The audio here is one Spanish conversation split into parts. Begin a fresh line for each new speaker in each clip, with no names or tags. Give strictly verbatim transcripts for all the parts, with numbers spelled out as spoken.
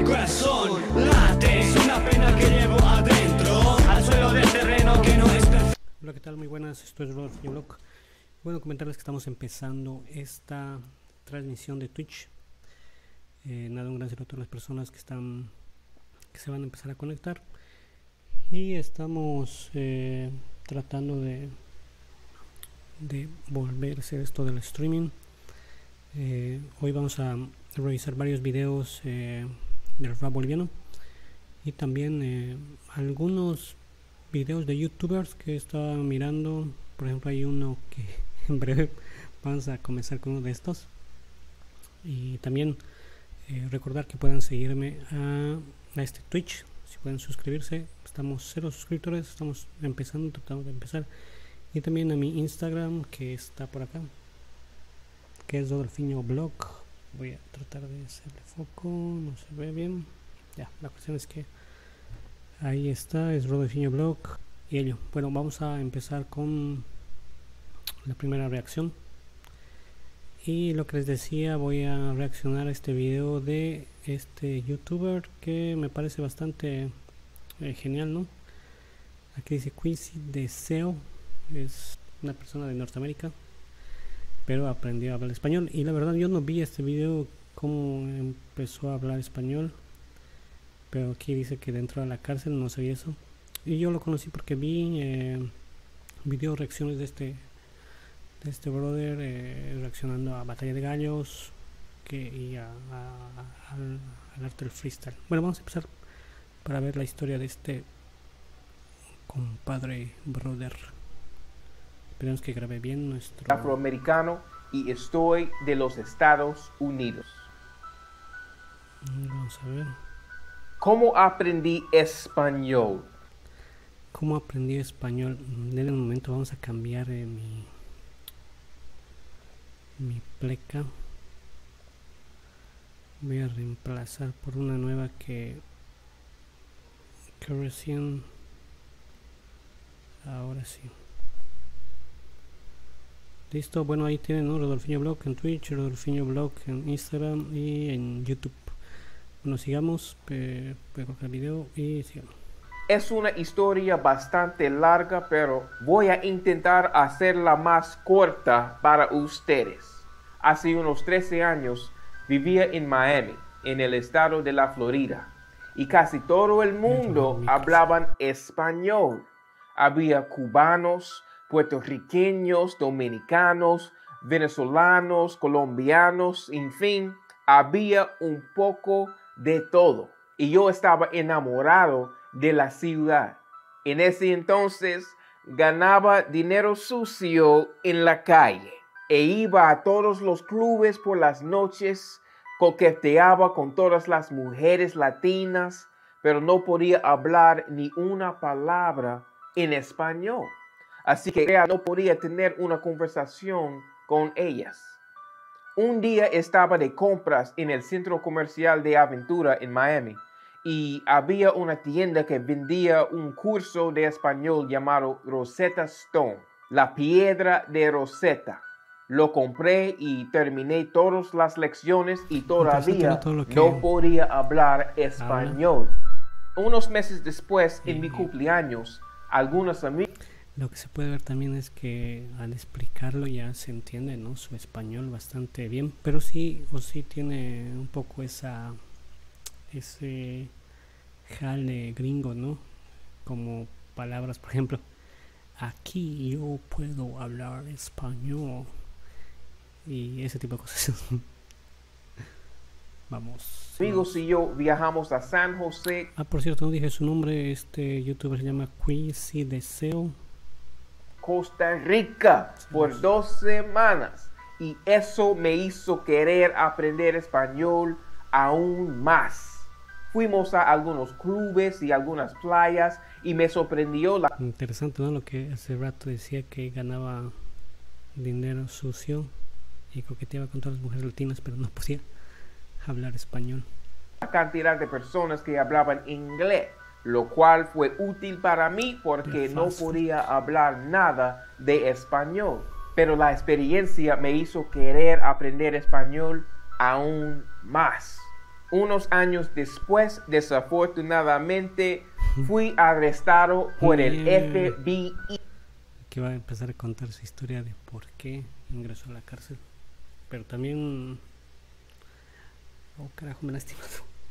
corazón late, es una pena que llevo adentro, al suelo del terreno que no es perfecto.
Hola, ¿qué tal? Muy buenas, esto es Rodolfo Blog. Bueno, comentarles que estamos empezando esta transmisión de Twitch. Eh, nada, un gran saludo a todas las personas que están, que se van a empezar a conectar. Y estamos eh, tratando de, de volver a hacer esto del streaming. Eh, hoy vamos a revisar varios videos eh, del rap boliviano y también eh, algunos videos de youtubers que estaba mirando. Por ejemplo, hay uno que en breve vamos a comenzar con uno de estos. Y también eh, recordar que puedan seguirme a, a este Twitch, si pueden suscribirse. Estamos cero suscriptores, estamos empezando, tratamos de empezar. Y también a mi Instagram, que está por acá, que es Rodolfinho Blog. Voy a tratar de hacerle foco, no se ve bien. Ya, la cuestión es que ahí está, es Rodolfinho Blog y ello. Bueno, vamos a empezar con la primera reacción. Y lo que les decía, voy a reaccionar a este video de este youtuber que me parece bastante eh, genial, ¿no? Aquí dice Quincy Deseo, es una persona de Norteamérica, pero aprendió a hablar español. Y la verdad, yo no vi este video cómo empezó a hablar español, pero aquí dice que dentro de la cárcel, no sabía eso. Y yo lo conocí porque vi eh, video reacciones de este de este brother eh, reaccionando a Batalla de Gallos que, y a, a, a, al, al arte del freestyle. Bueno, vamos a empezar para ver la historia de este compadre brother. Esperemos que grabe bien nuestro
afroamericano y estoy de los Estados Unidos.
Vamos a ver.
¿Cómo aprendí español?
¿Cómo aprendí español? En el momento vamos a cambiar eh, mi mi pleca. Voy a reemplazar por una nueva que que recién ahora sí. Listo, bueno, ahí tienen, ¿no? Rodolfinho Blog en Twitch, Rodolfinho Blog en Instagram y en YouTube. Bueno, sigamos, eh, voy a colocar el video y sigamos.
Es una historia bastante larga, pero voy a intentar hacerla más corta para ustedes. Hace unos trece años vivía en Miami, en el estado de la Florida, y casi todo el mundo hablaban español. Había cubanos, puertorriqueños, dominicanos, venezolanos, colombianos, en fin, había un poco de todo. Y yo estaba enamorado de la ciudad. En ese entonces ganaba dinero sucio en la calle e iba a todos los clubes por las noches, coqueteaba con todas las mujeres latinas, pero no podía hablar ni una palabra en español. Así que no podía tener una conversación con ellas. Un día estaba de compras en el centro comercial de Aventura en Miami y había una tienda que vendía un curso de español llamado Rosetta Stone, la piedra de Rosetta. Lo compré y terminé todas las lecciones y todavía no podía hablar español. Habla. Unos meses después, en mi cumpleaños, algunos amigos...
Lo que se puede ver también es que al explicarlo ya se entiende, ¿no? Su español bastante bien, pero sí, o sí tiene un poco esa, ese jale gringo, ¿no? Como palabras, por ejemplo, aquí yo puedo hablar español y ese tipo de cosas. Vamos.
Amigos y yo viajamos a San José.
Ah, por cierto, no dije su nombre. Este youtuber se llama Quincy Deseo,
Costa Rica, por dos semanas, y eso me hizo querer aprender español aún más. Fuimos a algunos clubes y algunas playas y me sorprendió la...
Interesante, ¿no? Lo que hace rato decía, que ganaba dinero sucio y coqueteaba con todas las mujeres latinas, pero no podía hablar español.
La cantidad de personas que hablaban inglés, lo cual fue útil para mí porque no podía hablar nada de español. Pero la experiencia me hizo querer aprender español aún más. Unos años después, desafortunadamente, fui arrestado por el F B I.
Que va a empezar a contar su historia de por qué ingresó a la cárcel. Pero también... Oh, carajo, me he lastimado.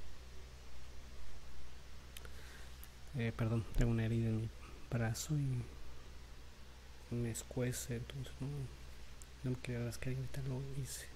Eh, perdón, tengo una herida en mi brazo y me escuece, entonces no, no me quería rascar y ahorita lo hice.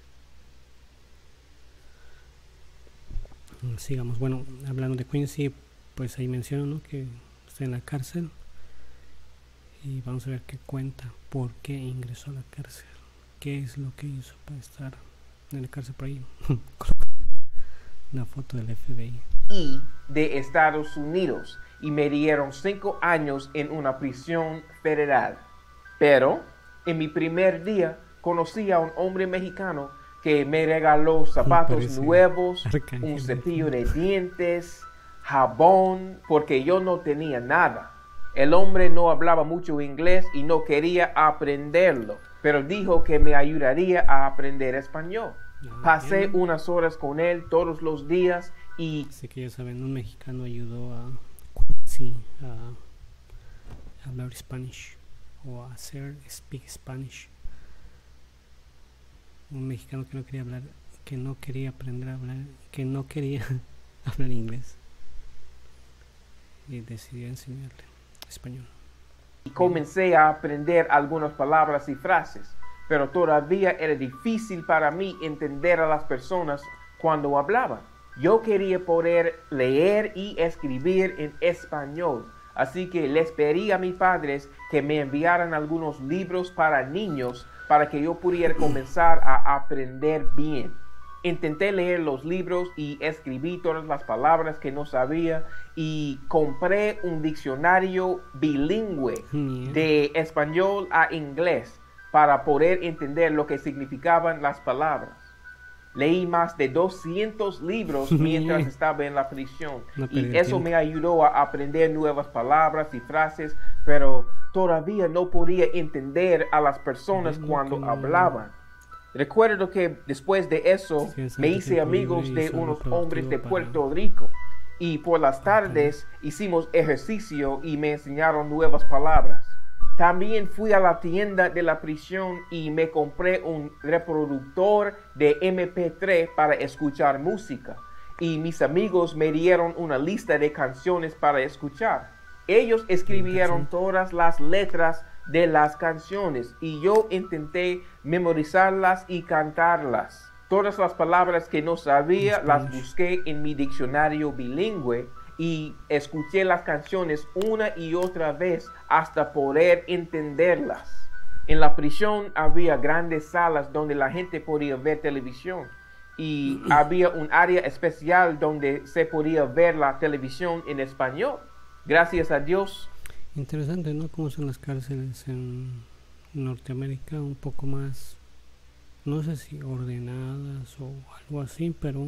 Sigamos. Bueno, hablando de Quincy, pues ahí menciona, ¿no?, que está en la cárcel y vamos a ver qué cuenta, por qué ingresó a la cárcel, qué es lo que hizo para estar en la cárcel. Por ahí una foto del F B I
y de Estados Unidos y me dieron cinco años en una prisión federal. Pero en mi primer día conocí a un hombre mexicano que me regaló zapatos nuevos, un cepillo de dientes, jabón, porque yo no tenía nada. El hombre no hablaba mucho inglés y no quería aprenderlo, pero dijo que me ayudaría a aprender español. Pasé unas horas con él todos los días y...
Así que ya saben, un mexicano ayudó a Quincy a hablar Spanish o a hacer speak Spanish. Un mexicano que no quería hablar, que no quería aprender a hablar, que no quería hablar inglés y decidió enseñarle español.
Y comencé a aprender algunas palabras y frases, pero todavía era difícil para mí entender a las personas cuando hablaban. Yo quería poder leer y escribir en español, así que les pedí a mis padres que me enviaran algunos libros para niños para que yo pudiera comenzar a aprender bien. Intenté leer los libros y escribí todas las palabras que no sabía y compré un diccionario bilingüe de español a inglés para poder entender lo que significaban las palabras. Leí más de doscientos libros mientras estaba en la prisión y eso me ayudó a aprender nuevas palabras y frases, pero todavía no podía entender a las personas cuando hablaban. Recuerdo que después de eso me hice amigos de unos hombres de Puerto Rico y por las tardes hicimos ejercicio y me enseñaron nuevas palabras. También fui a la tienda de la prisión y me compré un reproductor de eme pe tres para escuchar música. Y mis amigos me dieron una lista de canciones para escuchar. Ellos escribieron todas las letras de las canciones y yo intenté memorizarlas y cantarlas. Todas las palabras que no sabía las busqué en mi diccionario bilingüe y escuché las canciones una y otra vez hasta poder entenderlas. En la prisión había grandes salas donde la gente podía ver televisión y había un área especial donde se podía ver la televisión en español. Gracias a Dios.
Interesante, ¿no? Cómo son las cárceles en Norteamérica, un poco más, no sé si ordenadas o algo así, pero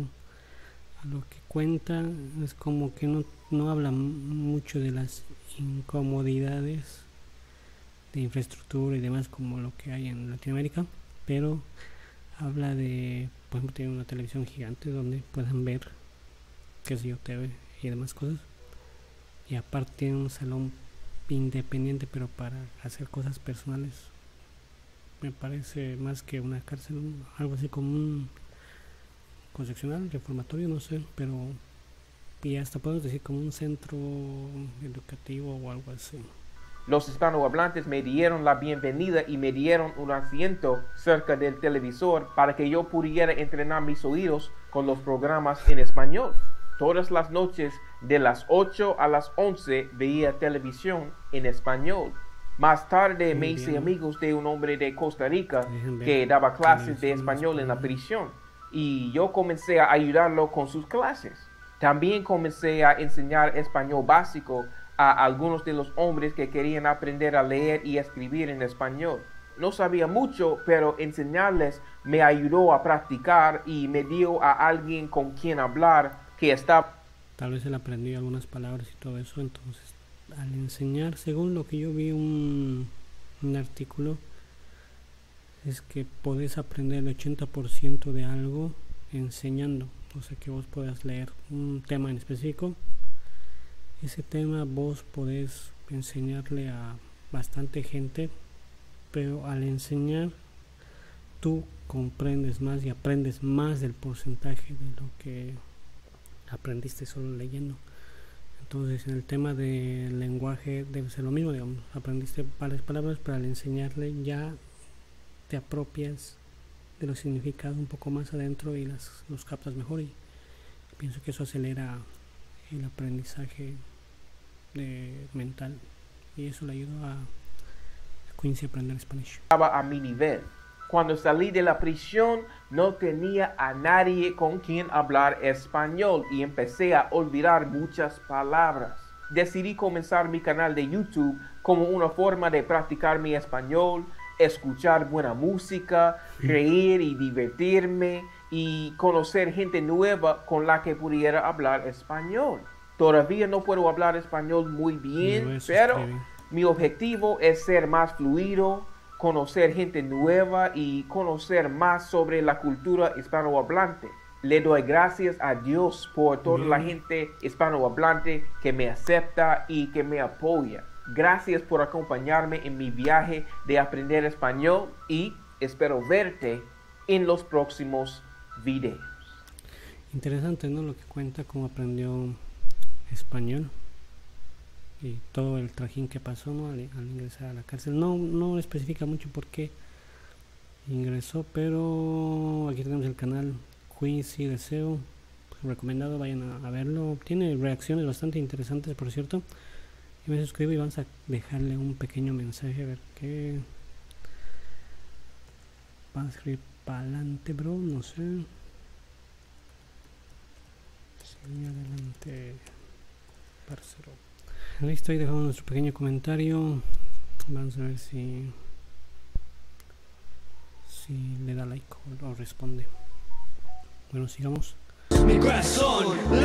a lo que cuenta es como que no, no habla mucho de las incomodidades de infraestructura y demás como lo que hay en Latinoamérica, pero habla de, por ejemplo, tiene una televisión gigante donde puedan ver, qué sé yo, T V y demás cosas, y aparte tiene un salón independiente pero para hacer cosas personales. Me parece más que una cárcel, algo así como un concepcional, reformatorio, no sé, pero y hasta podemos decir como un centro educativo o algo así.
Los hispanohablantes me dieron la bienvenida y me dieron un asiento cerca del televisor para que yo pudiera entrenar mis oídos con los programas en español. Todas las noches de las ocho a las once veía televisión en español. Más tarde me hice amigos de un hombre de Costa Rica que daba clases de español en la prisión y yo comencé a ayudarlo con sus clases. También comencé a enseñar español básico a algunos de los hombres que querían aprender a leer y escribir en español. No sabía mucho, pero enseñarles me ayudó a practicar y me dio a alguien con quien hablar que estaba...
Tal vez él aprendió algunas palabras y todo eso, entonces al enseñar, según lo que yo vi un, un artículo, es que podés aprender el ochenta por ciento de algo enseñando. o sea que vos puedas leer un tema en específico. Ese tema vos podés enseñarle a bastante gente, pero al enseñar tú comprendes más y aprendes más del porcentaje de lo que aprendiste solo leyendo. Entonces en el tema del lenguaje debe ser lo mismo, digamos, aprendiste varias palabras, pero al enseñarle ya te apropias de los significados un poco más adentro y las, los captas mejor, y pienso que eso acelera el aprendizaje de mental, y eso le ayudó a Quincy a aprender español.
Estaba a mi nivel. Cuando salí de la prisión no tenía a nadie con quien hablar español y empecé a olvidar muchas palabras. Decidí comenzar mi canal de YouTube como una forma de practicar mi español, escuchar buena música, reír y divertirme y conocer gente nueva con la que pudiera hablar español. Todavía no puedo hablar español muy bien, pero mi objetivo es ser más fluido, conocer gente nueva y conocer más sobre la cultura hispanohablante. Le doy gracias a Dios por toda la gente hispanohablante que me acepta y que me apoya. Gracias por acompañarme en mi viaje de aprender español y espero verte en los próximos videos.
Interesante, ¿no? Lo que cuenta, cómo aprendió español y todo el trajín que pasó, ¿no? al, al ingresar a la cárcel. No, no especifica mucho por qué ingresó, pero aquí tenemos el canal Quincy Deseo, pues, recomendado, vayan a, a verlo. Tiene reacciones bastante interesantes, por cierto. Y me suscribo y vamos a dejarle un pequeño mensaje, a ver qué van a escribir para adelante, bro, no sé. Sigue adelante, parcero. Listo, ahí dejamos nuestro pequeño comentario. Vamos a ver si si le da like o, o responde. Bueno, sigamos.
Mi corazón